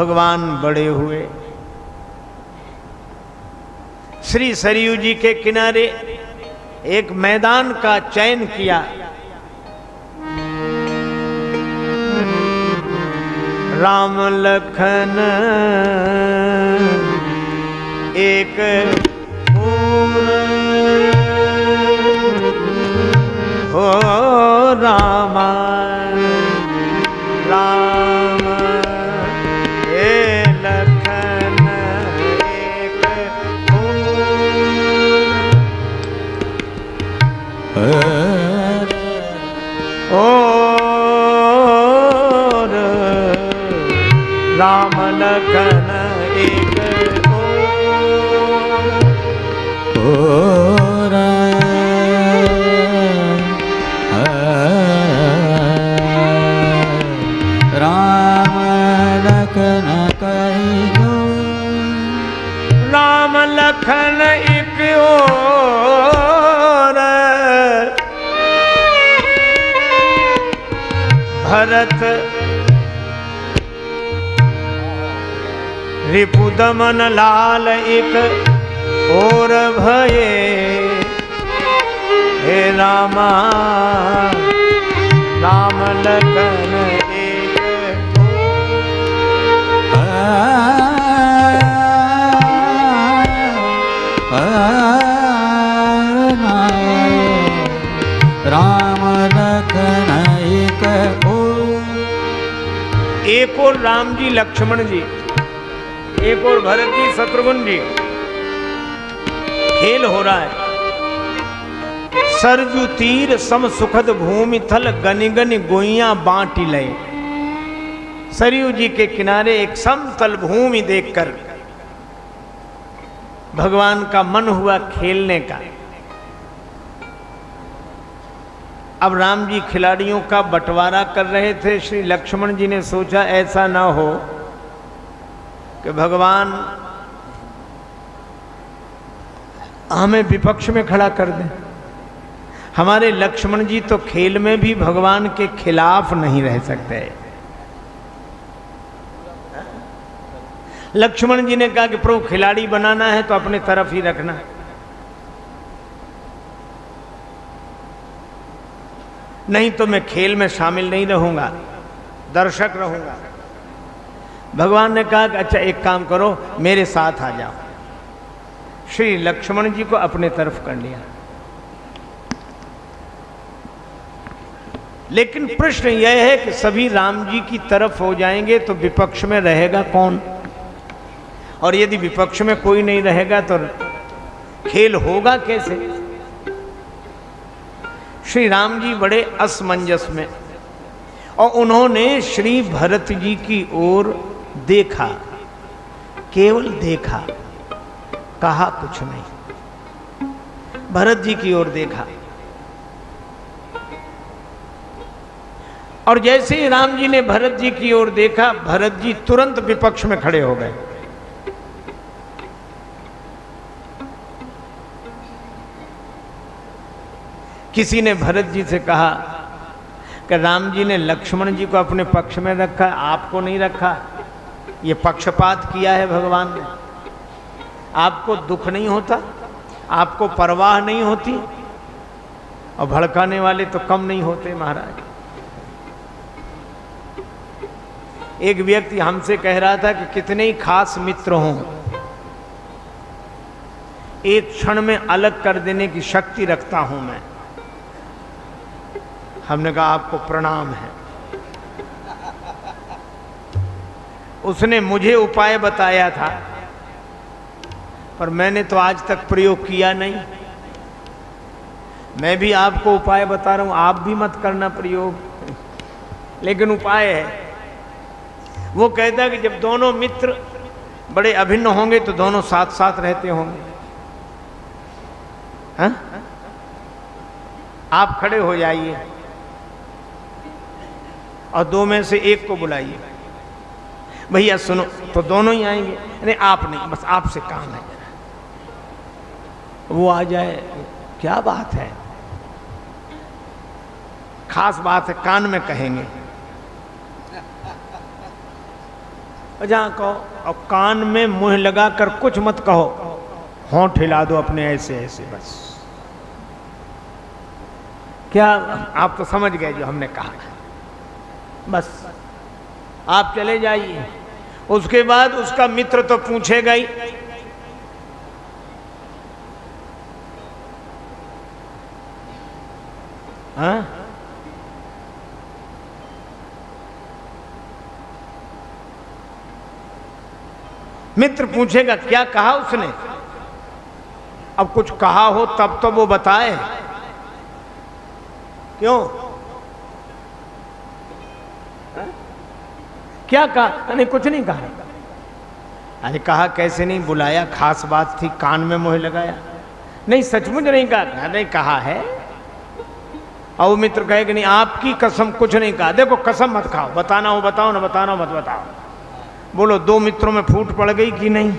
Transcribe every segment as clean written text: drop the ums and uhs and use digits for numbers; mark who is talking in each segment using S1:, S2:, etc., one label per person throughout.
S1: भगवान बड़े हुए। श्री सरयू जी के किनारे एक मैदान का चयन किया। राम लखन एक हो रामा राम ए लखन एक और राम लखन एक और
S2: राम लखन कहियो
S1: राम लखन एक और भरत रिपुदमन लाल एक और भये। हे रामा राम लखन एक
S2: राम लखन
S1: एक और राम जी लक्ष्मण जी, एक और भरत जी शत्रुघ्न जी। खेल हो रहा है। सरजू तीर सम सुखद भूमि थल गनि गनि गोइयां बांटी लय। सरयू जी के किनारे एक समतल भूमि देखकर भगवान का मन हुआ खेलने का। अब राम जी खिलाड़ियों का बंटवारा कर रहे थे। श्री लक्ष्मण जी ने सोचा ऐसा ना हो कि भगवान हमें विपक्ष में खड़ा कर दें। हमारे लक्ष्मण जी तो खेल में भी भगवान के खिलाफ नहीं रह सकते। लक्ष्मण जी ने कहा कि प्रभु खिलाड़ी बनाना है तो अपने तरफ ही रखना। नहीं तो मैं खेल में शामिल नहीं रहूंगा, दर्शक रहूंगा। भगवान ने कहा कि अच्छा एक काम करो, मेरे साथ आ जाओ। श्री लक्ष्मण जी को अपने तरफ कर लिया। लेकिन प्रश्न यह है कि सभी राम जी की तरफ हो जाएंगे तो विपक्ष में रहेगा कौन? और यदि विपक्ष में कोई नहीं रहेगा तो खेल होगा कैसे? श्री राम जी बड़े असमंजस में, और उन्होंने श्री भरत जी की ओर देखा, केवल देखा, कहा कुछ नहीं। भरत जी की ओर देखा और जैसे ही राम जी ने भरत जी की ओर देखा, भरत जी तुरंत विपक्ष में खड़े हो गए। किसी ने भरत जी से कहा कि राम जी ने लक्ष्मण जी को अपने पक्ष में रखा, आपको नहीं रखा, ये पक्षपात किया है भगवान ने। आपको दुख नहीं होता, आपको परवाह नहीं होती, और भड़काने वाले तो कम नहीं होते महाराज। एक व्यक्ति हमसे कह रहा था कि कितने ही खास मित्र हों, एक क्षण में अलग कर देने की शक्ति रखता हूं मैं। हमने कहा आपको प्रणाम है। उसने मुझे उपाय बताया था, पर मैंने तो आज तक प्रयोग किया नहीं। मैं भी आपको उपाय बता रहा हूं, आप भी मत करना प्रयोग, लेकिन उपाय है। वो कहता है कि जब दोनों मित्र बड़े अभिन्न होंगे तो दोनों साथ साथ रहते होंगे। हाँ? आप खड़े हो जाइए और दो में से एक को बुलाइए, भैया सुनो, तो दोनों ही आएंगे। नहीं आप नहीं, बस आपसे काम है। वो आ जाए, क्या बात है, खास बात है, कान में कहेंगे। जहाँ कहो, और कान में मुंह लगाकर कुछ मत कहो, होंठ हिला दो अपने ऐसे ऐसे बस। क्या आप तो समझ गए जो हमने कहा, बस आप चले जाइए। उसके बाद उसका मित्र तो पूछेगा ही, हाँ? मित्र पूछेगा क्या कहा उसने। अब कुछ कहा हो तब तो वो बताए, क्यों? हा? क्या कहा? नहीं कुछ नहीं कहा। अरे कहा कैसे नहीं, बुलाया, खास बात थी, कान में मुंह लगाया। नहीं सचमुच नहीं कहा। नहीं कहा है। और वो मित्र कहे कि नहीं आपकी कसम कुछ नहीं कहा। देखो कसम मत खाओ, बताना हो बताओ, ना बताना हो मत बताओ। बोलो दो मित्रों में फूट पड़ गई कि नहीं?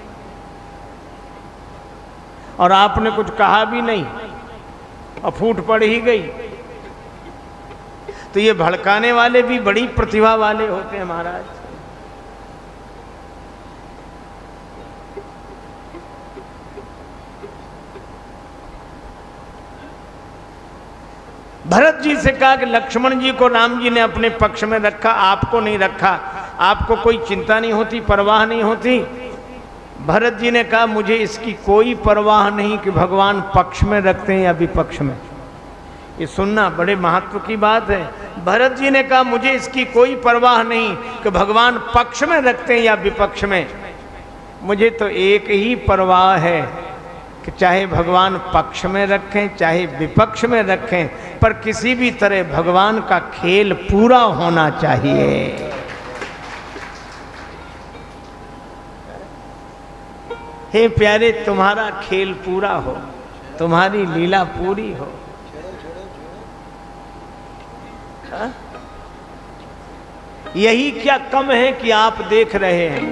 S1: और आपने कुछ कहा भी नहीं और फूट पड़ ही गई। तो ये भड़काने वाले भी बड़ी प्रतिभा वाले होते हैं महाराज। भरत जी से कहा कि लक्ष्मण जी को राम जी ने अपने पक्ष में रखा, आपको नहीं रखा, आपको कोई चिंता नहीं होती, परवाह नहीं होती। भरत जी ने कहा मुझे इसकी कोई परवाह नहीं कि भगवान पक्ष में रखते हैं या विपक्ष में। ये सुनना बड़े महत्व की बात है। भरत जी ने कहा मुझे इसकी कोई परवाह नहीं कि भगवान पक्ष में रखते हैं या विपक्ष में, मुझे तो एक ही परवाह है कि चाहे भगवान पक्ष में रखें चाहे विपक्ष में रखें, पर किसी भी तरह भगवान का खेल पूरा होना चाहिए। हे प्यारे तुम्हारा खेल पूरा हो, तुम्हारी लीला पूरी हो। हा? यही क्या कम है कि आप देख रहे हैं,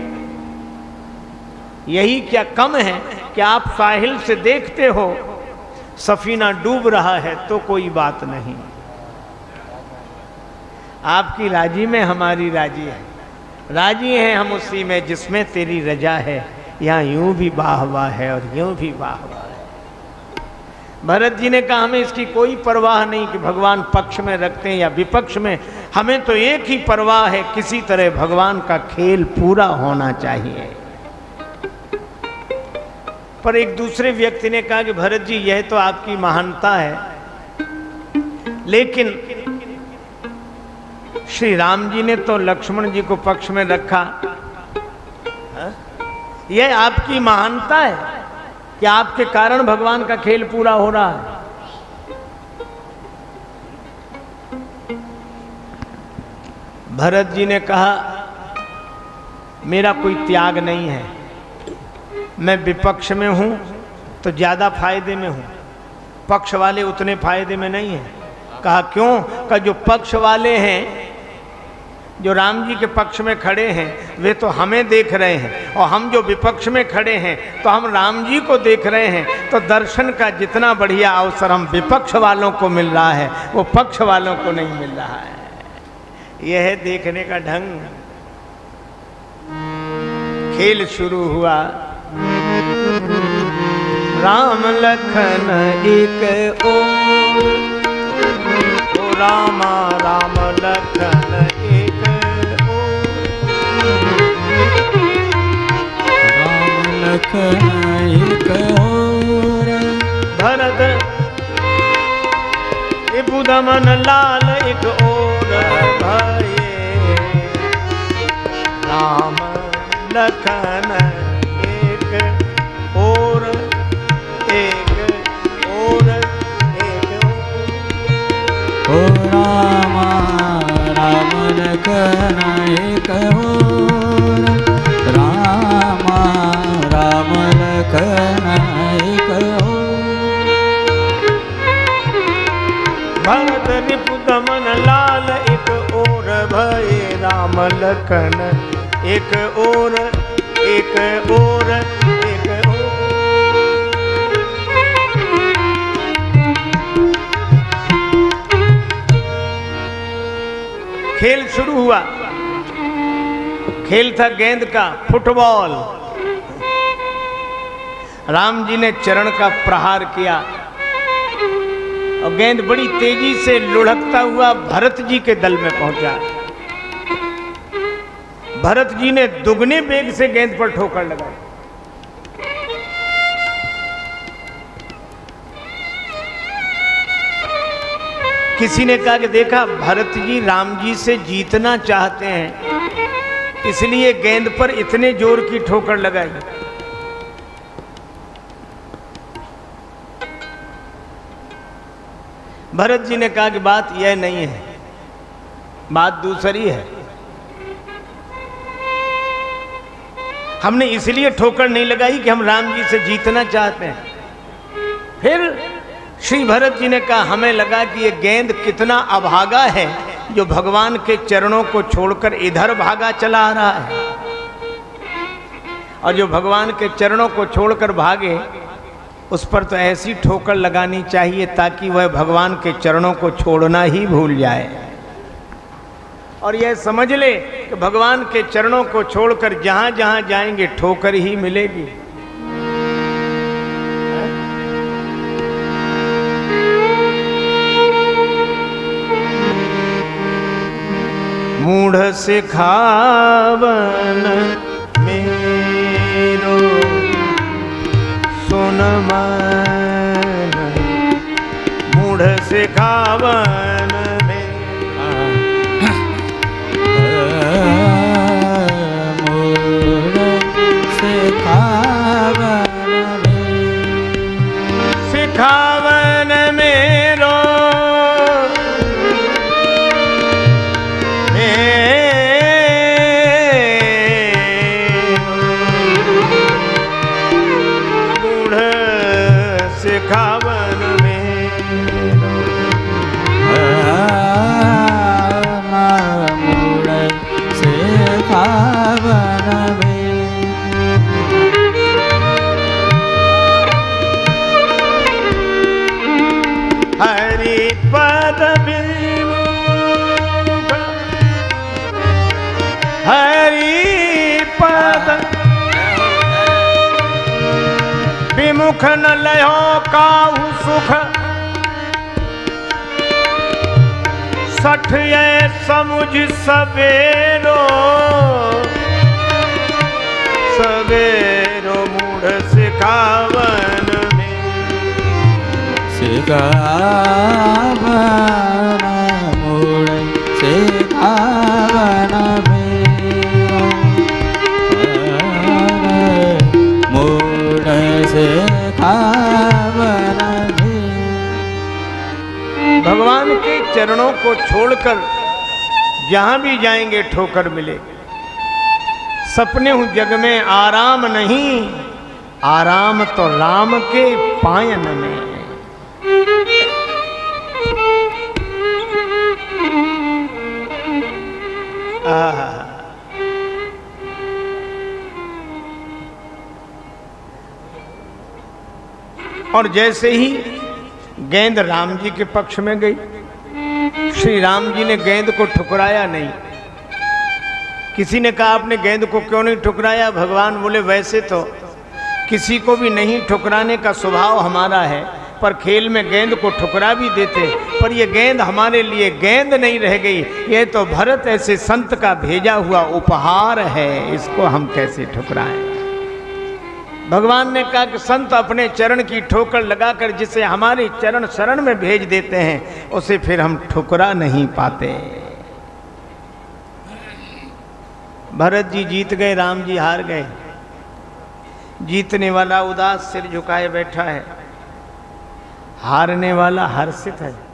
S1: यही क्या कम है कि आप साहिल से देखते हो सफीना डूब रहा है तो कोई बात नहीं। आपकी राजी में हमारी राजी है, राजी हैं हम उसी में जिसमें तेरी रजा है। यहाँ यूं भी वाह वाह है और यूं भी वाह वाह है। भरत जी ने कहा हमें इसकी कोई परवाह नहीं कि भगवान पक्ष में रखते हैं या विपक्ष में, हमें तो एक ही परवाह है किसी तरह भगवान का खेल पूरा होना चाहिए। पर एक दूसरे व्यक्ति ने कहा कि भरत जी यह तो आपकी महानता है, लेकिन श्री राम जी ने तो लक्ष्मण जी को पक्ष में रखा। हा? यह आपकी महानता है कि आपके कारण भगवान का खेल पूरा हो रहा है। भरत जी ने कहा मेरा कोई त्याग नहीं है, मैं विपक्ष में हूं तो ज्यादा फायदे में हूं, पक्ष वाले उतने फायदे में नहीं हैं। कहा क्यों? कहा जो पक्ष वाले हैं, जो राम जी के पक्ष में खड़े हैं वे तो हमें देख रहे हैं, और हम जो विपक्ष में खड़े हैं तो हम राम जी को देख रहे हैं। तो दर्शन का जितना बढ़िया अवसर हम विपक्ष वालों को मिल रहा है वो पक्ष वालों को नहीं मिल रहा है। यह है देखने का ढंग। खेल शुरू हुआ। राम लखन एक ओर, ओ रामा राम लखन एक ओर,
S2: राम लखन एक ओर,
S1: भरत विपुदमन लाल एक ओर भये, राम लखन
S2: ओ रामा राम लखन एक ओर, रामा राम लखन एक ओर,
S1: भरत रिपुदमन लाल एक ओर भये, राम लखन एक ओर एक ओर एक ओर। खेल शुरू हुआ। खेल था गेंद का, फुटबॉल। राम जी ने चरण का प्रहार किया और गेंद बड़ी तेजी से लुढ़कता हुआ भरत जी के दल में पहुंचा। भरत जी ने दुगने वेग से गेंद पर ठोकर लगाई। किसी ने कहा कि देखा, भरत जी राम जी से जीतना चाहते हैं, इसलिए गेंद पर इतने जोर की ठोकर लगाई। भरत जी ने कहा कि बात यह नहीं है, बात दूसरी है। हमने इसलिए ठोकर नहीं लगाई कि हम राम जी से जीतना चाहते हैं। फिर श्री भरत जी ने कहा, हमें लगा कि ये गेंद कितना अभागा है जो भगवान के चरणों को छोड़कर इधर भागा चला आ रहा है, और जो भगवान के चरणों को छोड़कर भागे उस पर तो ऐसी ठोकर लगानी चाहिए ताकि वह भगवान के चरणों को छोड़ना ही भूल जाए और यह समझ ले कि भगवान के चरणों को छोड़कर जहां जहां जाएंगे ठोकर ही मिलेगी। मूढ़ सिखावन मेरो सुन मन, मूढ़ सिखावन में
S2: मूढ़
S1: सिखावन मेरो सिखावन में,
S2: मूढ़ सिखावन में,
S1: हरि पद विमुख, हरि पद विमुख न लयो काहू सुख, सठ ये समुझ सवेरो, सवेरो मूढ़ सिखावन में,
S2: सिखावन मूढ़ सिखावन में, मूढ़ सिखावन में।
S1: भगवान के चरणों को छोड़कर जहां भी जाएंगे ठोकर मिलेगी। सपने हूं जग में आराम नहीं, आराम तो राम के पायन में। और जैसे ही गेंद राम जी के पक्ष में गई, श्री राम जी ने गेंद को ठुकराया नहीं। किसी ने कहा आपने गेंद को क्यों नहीं ठुकराया? भगवान बोले वैसे तो किसी को भी नहीं ठुकराने का स्वभाव हमारा है, पर खेल में गेंद को ठुकरा भी देते, पर ये गेंद हमारे लिए गेंद नहीं रह गई। ये तो भरत ऐसे संत का भेजा हुआ उपहार है, इसको हम कैसे ठुकराएं? भगवान ने कहा कि संत अपने चरण की ठोकर लगाकर जिसे हमारे चरण शरण में भेज देते हैं उसे फिर हम ठुकरा नहीं पाते। भरत जी जीत गए, राम जी हार गए। जीतने वाला उदास सिर झुकाए बैठा है, हारने वाला हर्षित है।